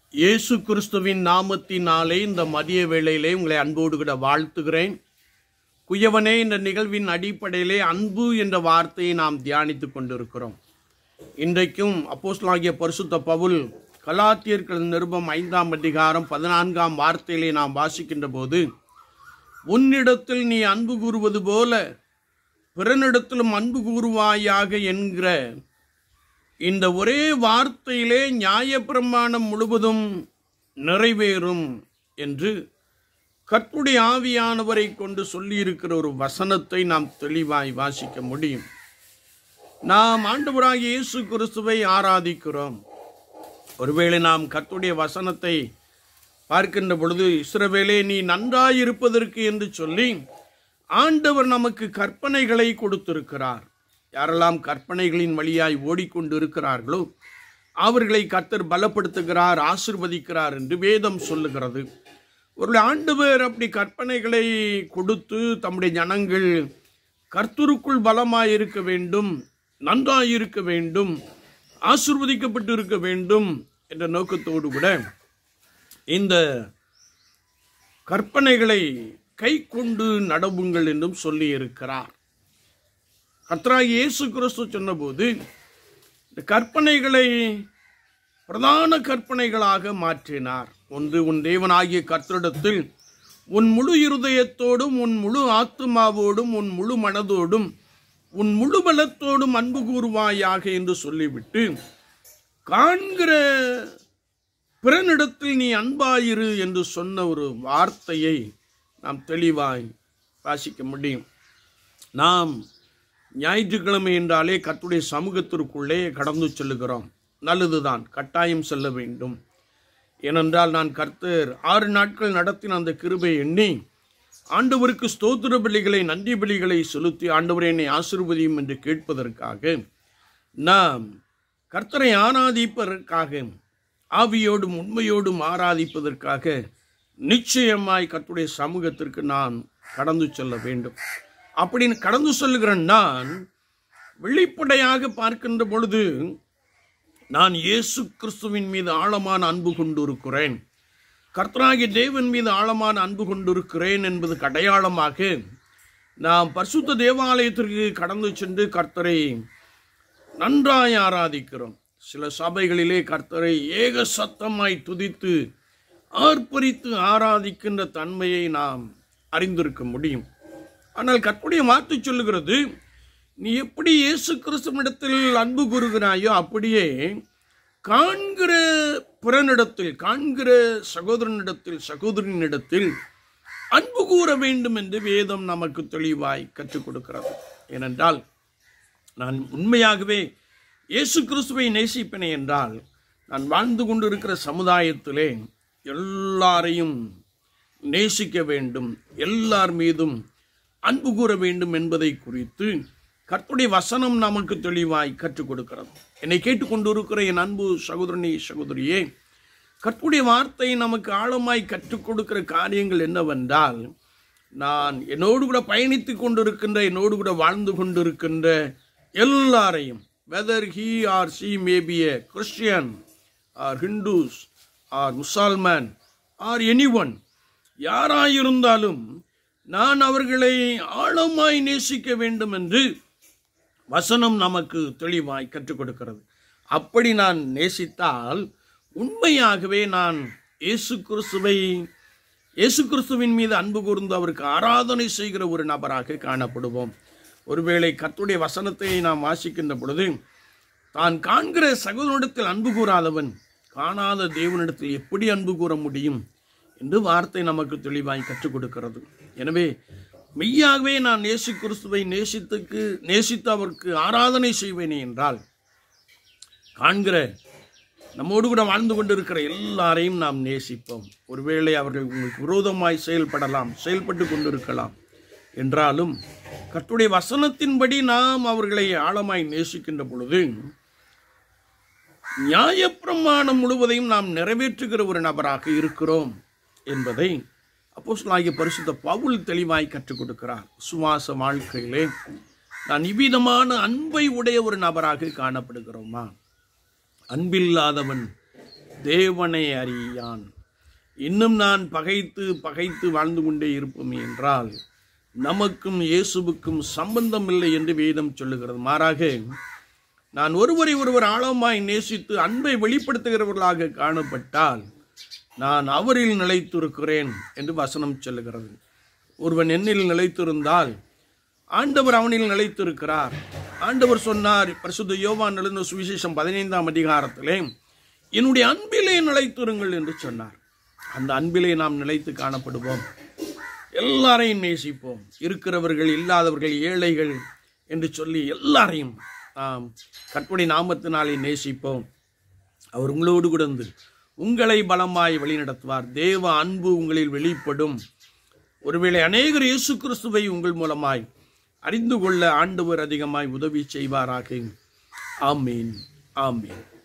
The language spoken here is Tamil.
இயேசு கிறிஸ்துவின் நாமத்தினாலே இந்த மதிய வேளையிலே உங்களை அன்போடு கூட வாழ்த்துகிறேன். குயவனே, இந்த நிகழ்வின் அடிப்படையிலே அன்பு என்ற வார்த்தையை நாம் தியானித்துக் கொண்டிருக்கிறோம். இன்றைக்கும் அப்போஸ்தலனாகிய பரிசுத்த பவுல் கலாத்தியர்கள் நிருபம் 5ஆம் அதிகாரம் 14ஆம் வார்த்தையிலே நாம் வாசிக்கின்ற போது, உன்னிடத்தில் நீ அன்பு கூறுவது போல பிறனிடத்திலும் அன்பு கூறுவாயாக என்கிற இந்த ஒரே வார்த்தையிலே நியாயப்பிரமாணம் முழுவதும் நிறைவேறும் என்று கர்த்தருடைய ஆவியானவரை கொண்டு சொல்லியிருக்கிற ஒரு வசனத்தை நாம் தெளிவாய் வாசிக்க முடியும். நாம் ஆண்டவராகிய இயேசு கிறிஸ்துவை ஆராதிக்கிறோம். ஒருவேளை நாம் கர்த்தருடைய வசனத்தை பார்க்கின்ற பொழுது, இஸ்ரவேலே நீ நன்றாயிருப்பதற்கு என்று சொல்லி ஆண்டவர் நமக்கு கற்பனைகளை கொடுத்திருக்கிறார். யாரெல்லாம் கற்பனைகளின் வழியாய் ஓடிக்கொண்டு இருக்கிறார்களோ அவர்களை கர்த்தர் பலப்படுத்துகிறார், ஆசீர்வதிக்கிறார் என்று வேதம் சொல்லுகிறது. ஒரு ஆண்டவர் அப்படி கற்பனைகளை கொடுத்து தம்முடைய ஜனங்கள் கர்த்தருக்குள் பலமாய் இருக்க வேண்டும், நன்றாயிருக்க வேண்டும், ஆசீர்வதிக்கப்பட்டு இருக்க வேண்டும் என்ற நோக்கத்தோடு கூட இந்த கற்பனைகளை கை கொண்டு நடவுங்கள் என்றும் சொல்லி இருக்கிறார். கர்த்தராகிய இயேசு கிறிஸ்து சொன்னபோது இந்த கற்பனைகளை பிரதான கற்பனைகளாக மாற்றினார். ஒன்று, உன் தேவனாகிய கர்த்தரிடத்தில் உன் முழு இருதயத்தோடும் உன் முழு ஆத்துமாவோடும் உன் முழு மனதோடும் உன் முழு பலத்தோடும் அன்பு கூறுவாயாக என்று சொல்லிவிட்டு, காண்கிற பிறனிடத்தில் நீ அன்பாயிரு என்று சொன்ன ஒரு வார்த்தையை நாம் தெளிவாய் வாசிக்க முடியும். நாம் ஞாயிற்றுக்கிழமை என்றாலே கர்த்தருடைய சமூகத்திற்குள்ளே கடந்து செல்லுகிறோம். நல்லதுதான், கட்டாயம் செல்ல வேண்டும். ஏனென்றால் நான் கர்த்தர் 6 நாட்கள் நடத்தின அந்த கிருபை எண்ணி ஆண்டவருக்கு ஸ்தோத்திர பலிகளை, நன்றி பலிகளை செலுத்தி ஆண்டவரே என்னை ஆசீர்வதியும் என்று கேட்பதற்காக, நாம் கர்த்தரை ஆராதிப்பதற்காக, ஆவியோடும் உண்மையோடும் ஆராதிப்பதற்காக நிச்சயமாய் கர்த்தருடைய சமூகத்திற்கு நான் கடந்து செல்ல வேண்டும். அப்படின்னு கடந்து செல்லுகிற நான் வெளிப்படையாக பார்க்கின்ற பொழுது நான் இயேசு கிறிஸ்துவின் மீது ஆழமான அன்பு கொண்டிருக்கிறேன், கர்த்தராகிய தேவன் மீது ஆழமான அன்பு கொண்டிருக்கிறேன் என்பது அடையாளமாக நாம் பரிசுத்த தேவாலயத்திற்கு கடந்து சென்று கர்த்தரை நன்றாய் ஆராதிக்கிறோம். சில சபைகளிலே கர்த்தரை ஏக சத்தமாய் துதித்து ஆர்ப்பரித்து ஆராதிக்கின்ற தன்மையை நாம் அறிந்திருக்க முடியும். ஆனால் கர்த்தருடைய வார்த்தை சொல்லுகிறது, நீ எப்படி இயேசு கிறிஸ்துவினிடத்தில் அன்பு கூறுகிறாயோ அப்படியே காண்கிற பிறனிடத்தில், காண்கிற சகோதரனிடத்தில், சகோதரனிடத்தில் அன்பு கூற வேண்டும் என்று வேதம் நமக்கு தெளிவாய் கற்றுக் கொடுக்கிறது. ஏனென்றால் நான் உண்மையாகவே இயேசு கிறிஸ்துவை நேசிப்பேனே என்றால், நான் வாழ்ந்து கொண்டிருக்கிற சமுதாயத்திலே எல்லாரையும் நேசிக்க வேண்டும், எல்லார் மீதும் அன்பு கூற வேண்டும் என்பதை குறித்து கர்த்தருடைய வசனம் நமக்கு தெளிவாய் கற்றுக் கொடுக்கிறது. என்னை கேட்டுக்கொண்டிருக்கிற என் அன்பு சகோதரனே, சகோதரியே, கர்த்தருடைய வார்த்தை நமக்கு ஆழமாய் கற்றுக் கொடுக்கிற காரியங்கள் என்னவென்றால், நான் என்னோடு கூட பயணித்து கொண்டிருக்கின்ற, என்னோடு கூட வாழ்ந்து கொண்டிருக்கின்ற எல்லாரையும், whether he or she may be a Christian or Hindus or Muslim or anyone, யாராயிருந்தாலும் நான் அவர்களை ஆழமாய் நேசிக்க வேண்டும் என்று வசனம் நமக்கு தெளிவாய் கற்றுக் கொடுக்கிறது. அப்படி நான் நேசித்தால் உண்மையாகவே நான் இயேசு கிறிஸ்துவின் மீது அன்பு கூர்ந்து அவருக்கு ஆராதனை செய்கிற ஒரு நபராக காணப்படுவோம். ஒருவேளை கர்த்தருடைய வசனத்தை நாம் வாசிக்கின்ற பொழுது, தான் காண்கிற சகோதரனிடத்தில் அன்பு கூறாதவன் காணாத தேவனிடத்தில் எப்படி அன்பு கூற முடியும் என்று வார்த்தை நமக்கு தெளிவாய் கற்றுக் கொடுக்கிறது. எனவே மெய்யாகவே நான் இயேசு கிறிஸ்துவை நேசித்து அவருக்கு ஆராதனை செய்வேனே என்றால், காண்கிற நம்மோடு கூட வாழ்ந்து கொண்டிருக்கிற எல்லாரையும் நாம் நேசிப்போம். ஒருவேளை அவர்கள் உங்களுக்கு விரோதமாய் செயல்பட்டு கொண்டிருக்கலாம் என்றாலும், கர்த்தருடைய வசனத்தின்படி நாம் அவர்களை ஆழமாய் நேசிக்கின்ற பொழுது நியாயப்பிரமாணம் முழுவதையும் நாம் நிறைவேற்றுகிற ஒரு நபராக இருக்கிறோம் என்பதை அப்போஸ்தலனாகிய பரிசுத்த பவுல் தெளிவாய் கற்றுக் கொடுக்கிறார். விசுவாச வாழ்க்கையிலே நான் இவ்விதமான அன்பை உடைய ஒரு நபராக காணப்படுகிறோமா? அன்பில்லாதவன் தேவனை அறியான். இன்னும் நான் பகைத்து பகைத்து வாழ்ந்து கொண்டே இருப்போம் என்றால் நமக்கும் இயேசுவுக்கும் சம்பந்தம் இல்லை என்று வேதம் சொல்லுகிறது. மாறாக நான் ஒருவரை ஒருவர் ஆழமாய் நேசித்து அன்பை வெளிப்படுத்துகிறவர்களாக காணப்பட்டால் நான் அவரில் நிலைத்திருக்கிறேன் என்று வசனம் சொல்லுகிறது. ஒருவன் என்னில் நிலைத்திருந்தால் ஆண்டவர் அவனில் நிலைத்திருக்கிறார். ஆண்டவர் சொன்னார், பரிசுத்த யோவான் எழுதின சுவிசேஷம் 15ஆம் அதிகாரத்திலே, என்னுடைய அன்பிலே நிலைத்திருங்கள் என்று சொன்னார். அந்த அன்பிலே நாம் நிலைத்து காணப்படுவோம். எல்லாரையும் நேசிப்போம். இருக்கிறவர்கள், இல்லாதவர்கள், ஏழைகள் என்று சொல்லி எல்லாரையும் நாம் கர்த்தருடைய நாமத்தினாலே நேசிப்போம். அவர் உங்களோடு கூட இருந்து உங்களை பலமாய் வழிநடத்துவார். தேவ அன்பு உங்களில் வெளிப்படும். ஒருவேளை அநேகர் இயேசு கிறிஸ்துவை உங்கள் மூலமாய் அறிந்து கொள்ள ஆண்டவர் அதிகமாய் உதவி செய்வாராக. ஆமீன், ஆமீன்.